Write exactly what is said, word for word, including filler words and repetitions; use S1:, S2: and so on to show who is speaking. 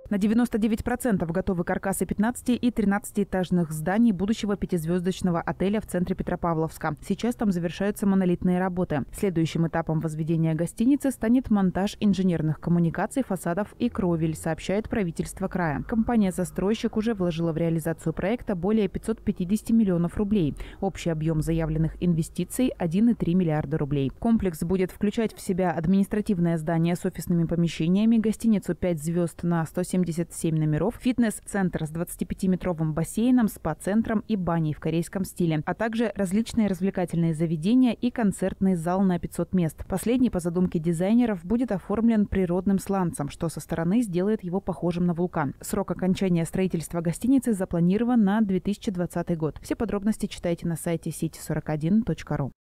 S1: На девяносто девять процентов готовы каркасы пятнадцати и тринадцатиэтажных зданий будущего пятизвездочного отеля в центре Петропавловска. Сейчас там завершаются монолитные работы. Следующим этапом возведения гостиницы станет монтаж инженерных коммуникаций, фасадов и кровель, сообщает правительство края. Компания-застройщик уже вложила в реализацию проекта более пятисот пятидесяти миллионов рублей. Общий объем заявленных инвестиций – один и три миллиарда рублей. Комплекс будет включать в себя административное здание с офисными помещениями, гостиницу пять звезд на сто семьдесят семь номеров, фитнес-центр с двадцатипятиметровым бассейном, спа-центром и баней в корейском стиле, а также различные развлекательные заведения и концертный зал на пятьсот мест. Последний, по задумке дизайнеров, будет оформлен природным сланцем, что со стороны сделает его похожим на вулкан. Срок окончания строительства гостиницы запланирован на две тысячи двадцатый год. Все подробности читайте на сайте сити сорок один точка ру.